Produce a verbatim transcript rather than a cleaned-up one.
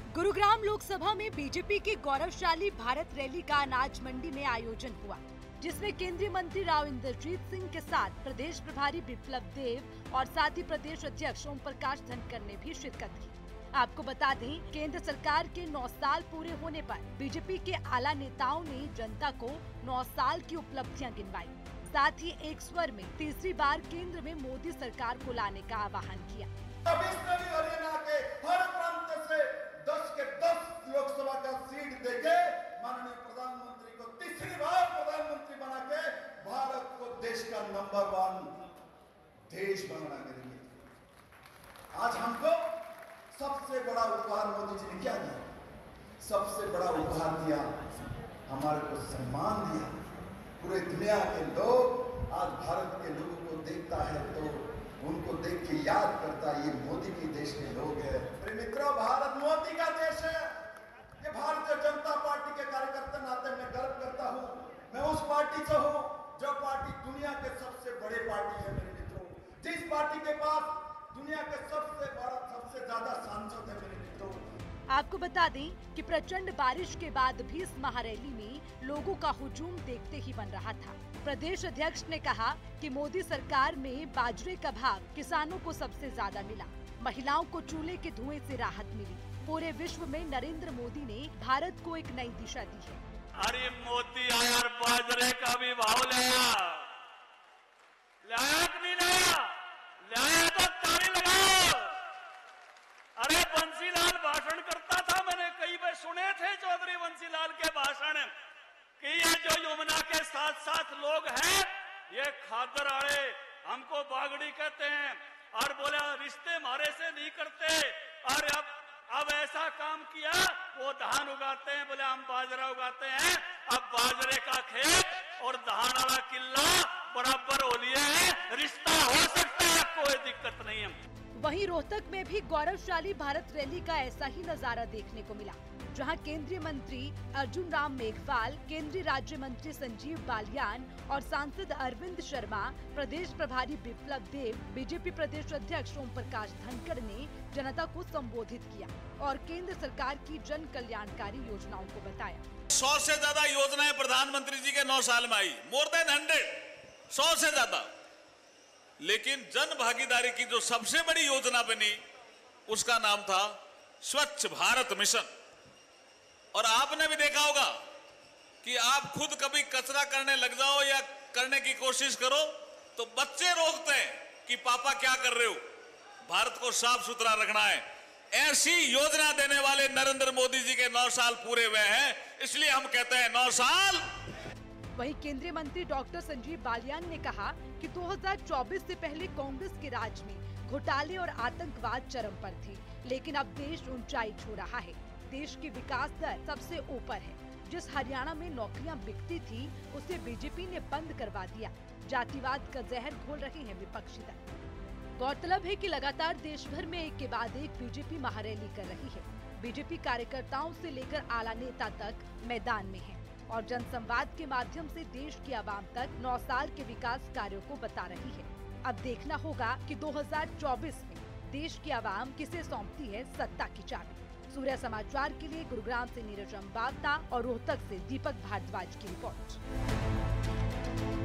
गुरुग्राम लोकसभा में बीजेपी की गौरवशाली भारत रैली का अनाज मंडी में आयोजन हुआ, जिसमें केंद्रीय मंत्री राव इंद्रजीत सिंह के साथ प्रदेश प्रभारी बिप्लब देब और साथ ही प्रदेश अध्यक्ष ओम प्रकाश धनखड़ ने भी शिरकत की। आपको बता दें, केंद्र सरकार के नौ साल पूरे होने पर बीजेपी के आला नेताओं ने जनता को नौ साल की उपलब्धियां गिनवाई। साथ ही एक स्वर में तीसरी बार केंद्र में मोदी सरकार को लाने का आह्वान किया। हरियाणा के हर प्रांत से दस के दस लोकसभा का सीट देके माननीय प्रधानमंत्री को तीसरी बार प्रधानमंत्री बना के भारत को देश का नंबर वन देश बनाना करेंगे। आज हमको सबसे बड़ा उपहार मोदी जी ने क्या दिया? सबसे बड़ा उपहार दिया, हमारे को सम्मान दिया। पूरे दुनिया के लोग आज भारत के लोगों को देखता है तो उनको देख के याद करता है ये मोदी के देश के लोग हैं। मेरे मित्रों, भारत मोदी का देश है। ये भारतीय जनता पार्टी के कार्यकर्ता नाते मैं गर्व करता हूँ। मैं उस पार्टी से हूँ जो पार्टी दुनिया के सबसे बड़े पार्टी है। मेरे मित्रों, जिस पार्टी के पास दुनिया के सबसे बड़ा सबसे ज्यादा सांसद है। मेरे मित्रों, आपको बता दें कि प्रचंड बारिश के बाद भी इस महारैली में लोगों का हुजूम देखते ही बन रहा था। प्रदेश अध्यक्ष ने कहा कि मोदी सरकार में बाजरे का भाव किसानों को सबसे ज्यादा मिला, महिलाओं को चूल्हे के धुएं से राहत मिली। पूरे विश्व में नरेंद्र मोदी ने भारत को एक नई दिशा दी है। अरे मोदी आया, बाजरे का भी भाव लाया, लाया कि नहीं लाया? लाया तो ताली लगाओ। अरे बंसीलाल भाषण करता था, मैंने कई बार सुने थे चौधरी बंसीलाल के भाषण कि ये जो यमुना के साथ साथ लोग हैं ये खादर आड़े हमको बागड़ी कहते हैं और बोला रिश्ते हमारे से नहीं करते। और अब अब ऐसा काम किया, वो धान उगाते हैं, बोले हम बाजरा उगाते हैं। अब बाजरे का खेत और धान वाला किला बराबर हो लिए हैं, रिश्ता हो सकता है, कोई दिक्कत नहीं है। वहीं रोहतक में भी गौरवशाली भारत रैली का ऐसा ही नजारा देखने को मिला, जहां केंद्रीय मंत्री अर्जुन राम मेघवाल, केंद्रीय राज्य मंत्री संजीव बालियान और सांसद अरविंद शर्मा, प्रदेश प्रभारी बिप्लब देब, बीजेपी प्रदेश अध्यक्ष ओम प्रकाश धनखड़ ने जनता को संबोधित किया और केंद्र सरकार की जन कल्याणकारी योजनाओं को बताया। सौ से ज्यादा योजनाएं प्रधानमंत्री जी के नौ साल में आई, मोर देन हंड्रेड, सौ से ज्यादा। लेकिन जन भागीदारी की जो सबसे बड़ी योजना बनी उसका नाम था स्वच्छ भारत मिशन। और आपने भी देखा होगा कि आप खुद कभी कचरा करने लग जाओ या करने की कोशिश करो तो बच्चे रोकते हैं कि पापा क्या कर रहे हो, भारत को साफ सुथरा रखना है। ऐसी योजना देने वाले नरेंद्र मोदी जी के नौ साल पूरे हुए हैं, इसलिए हम कहते हैं नौ साल। वहीं केंद्रीय मंत्री डॉक्टर संजीव बालियान ने कहा कि दो हज़ार चौबीस से पहले कांग्रेस के राज में घोटाले और आतंकवाद चरम पर थे, लेकिन अब देश ऊंचाई छू रहा है। देश की विकास दर सबसे ऊपर है। जिस हरियाणा में नौकरियां बिकती थी उसे बीजेपी ने बंद करवा दिया। जातिवाद का जहर घोल रहे हैं विपक्षी दल। गौरतलब है कि लगातार देश भर में एक के बाद एक बीजेपी महारैली कर रही है। बीजेपी कार्यकर्ताओं से लेकर आला नेता तक मैदान में है और जनसंवाद के माध्यम से देश की आवाम तक नौ साल के विकास कार्यों को बता रही है। अब देखना होगा कि दो हज़ार चौबीस में देश की आवाम किसे सौंपती है सत्ता की चाबी। सूर्य समाचार के लिए गुरुग्राम से नीरज अम्बावता और रोहतक से दीपक भारद्वाज की रिपोर्ट।